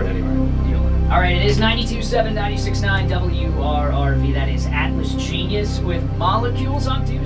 it anyway. All right, it is 92.7, 96.9 WRRV. That is Atlas Genius with Molecules on Deuce.